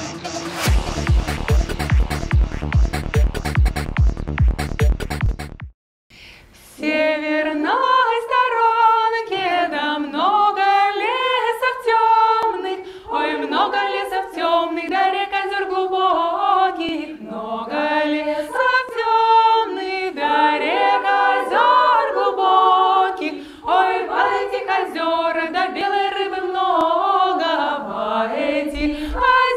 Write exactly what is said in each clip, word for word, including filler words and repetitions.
Северной сторонке, да много лесов темных, ой, много лесов темных, да рек озер глубоких, много лесов темных, да рек озер глубоких, ой, в этих озерах, да белой рыбы много, в этих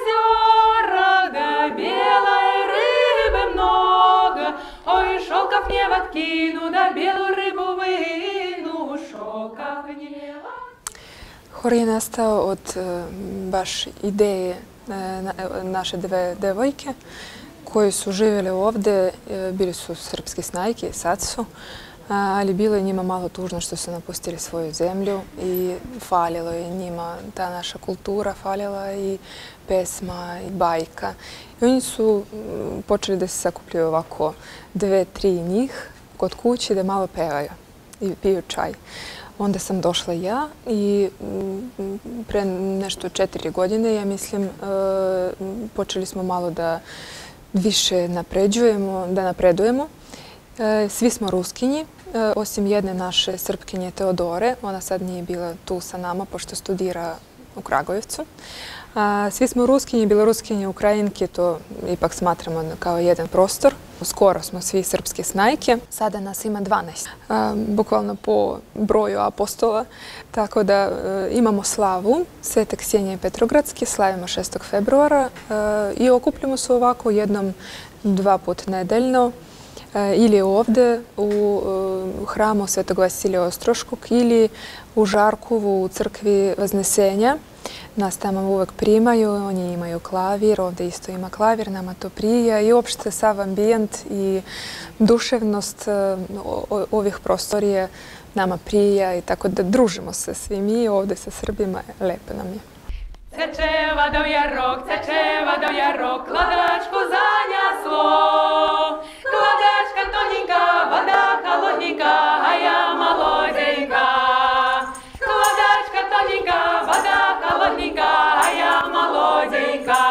озерах, да белой рыбы много, ой, шелков не откину, да белую рыбу выну, šolkah не. Hor je nastao od baš ideje naše dve devojke koje su živjele ovdje, bili su srpski snajke i sad su, ali bilo je njima malo tužno što su napustili svoju zemlju i falilo je njima ta naša kultura, falila i pesma i bajka. I oni su počeli da se sakupljaju ovako dve, tri njih kod kuće da malo pevaju i piju čaj. Onda sam došla ja i pre nešto četiri godine, ja mislim, počeli smo malo da više napređujemo, da napredujemo. Svi smo Ruskinji, osim jedne naše Srpkinje Teodore. Ona sad nije bila tu sa nama pošto studira u Kragujevcu. Svi smo Ruskinji, Beloruskinje, Ukrajinke, to ipak smatramo kao jedan prostor. Skoro smo svi srpske snajke. Sada nas ima dvanaest, bukvalno po broju apostola. Tako da imamo slavu Svete Ksenije Petrogradske, slavimo šestog februara i okupljamo se ovako jednom, dva put nedeljno. Ili ovdje u hramu Svetog Vasilija Ostroškog ili u Žarkovu u crkvi Vaznesenja. Nas tamo uvek primaju, oni imaju klavir, ovdje isto ima klavir, nama to prija i uopšte sav ambijent i duševnost ovih prostorija nama prija i tako da družimo se svi mi ovdje sa Srbima, lepo nam je. Cečeva do jarok, cečeva do jarok, kladačku zanjaslo. Kladačka tonjinka, voda холодненька, a ja молоденька. Kladačka tonjinka, voda холодненька, a ja молоденька.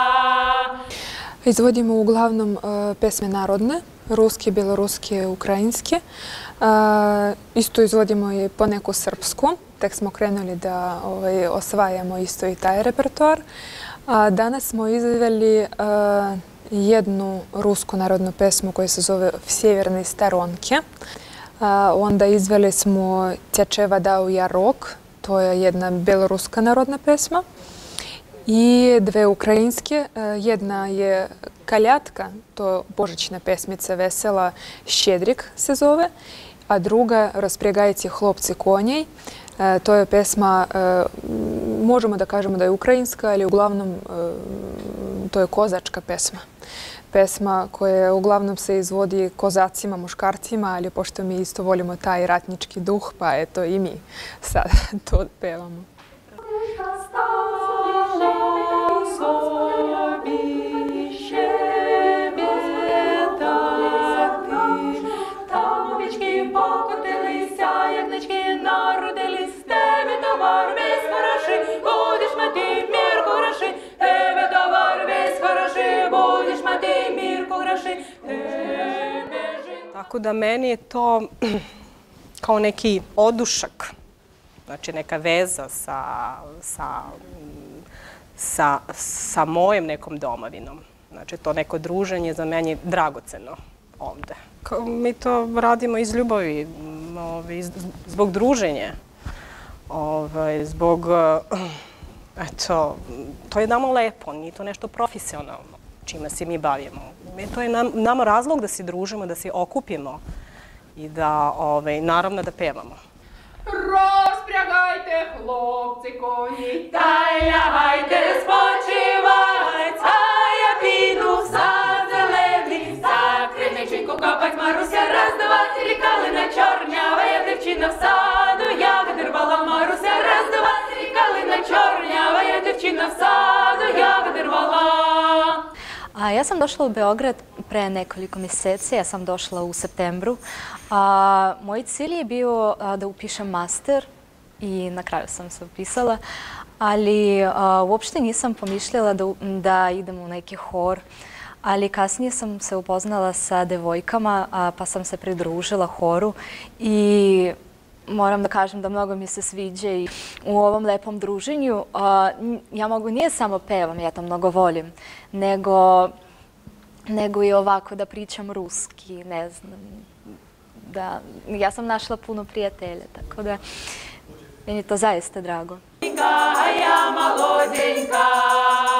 Izvodimo uglavnom pesme narodne, ruske, beloruske, ukrajinske. Isto izvodimo i poneku srpsku. Tek smo krenuli da osvajamo isto i taj repertoar. Danas smo izveli jednu rusku narodnu pesmu koja se zove Sjeverne staronke. Onda izveli smo Tečeva dau jarok, to je jedna beloruska narodna pesma. I dve ukrajinske. Jedna je Kaljatka, to je božićna pesmica vesela, Ščedrik se zove. A druga Raspregajte hlopci konjej. To je pesma, možemo da kažemo da je ukrajinska, ali uglavnom to je kozačka pesma. Pesma koja uglavnom se izvodi kozacima, muškarcima, ali pošto mi isto volimo taj ratnički duh, pa eto i mi sad to pevamo. Tako da meni je to kao neki odušak, znači neka veza sa, sa, sa, sa mojom nekom domovinom. Znači to neko druženje za meni je dragoceno ovde. Mi to radimo iz ljubavi, zbog druženja, zbog, eto, to je nama lepo, nije to nešto profesionalno čime se mi bavimo. To je nama razlog da se družimo, da se okupimo i da, naravno, da pevamo. Розпрягайте, хлопці, коні, та лягайте спочивать, а я піду в сад зелений, за криниченьку копать Маруся, раз, два, три, калина чорнява, я дівчина в саду, ягоди рвала Маруся, раз, два, три, калина чорнява, я дівчина в sadu, ягоди rvala. A ja sam došla u Beograd pre nekoliko mjeseci, ja sam došla u septembru. A, moj cilj je bio a, da upišem master i na kraju sam se upisala. ali a, uopšte nisam pomišljala da, da idem u neki hor. Ali kasnije sam se upoznala sa devojkama, a, pa sam se pridružila horu i moram da kažem da mnogo mi se sviđa i u ovom lepom druženju. A, ja mogu, nije samo pevam, ja to mnogo volim, nego, nego i ovako da pričam ruski, ne znam. Da, ja sam našla puno prijatelja, tako da meni je to zaista drago. Ja, молоденька.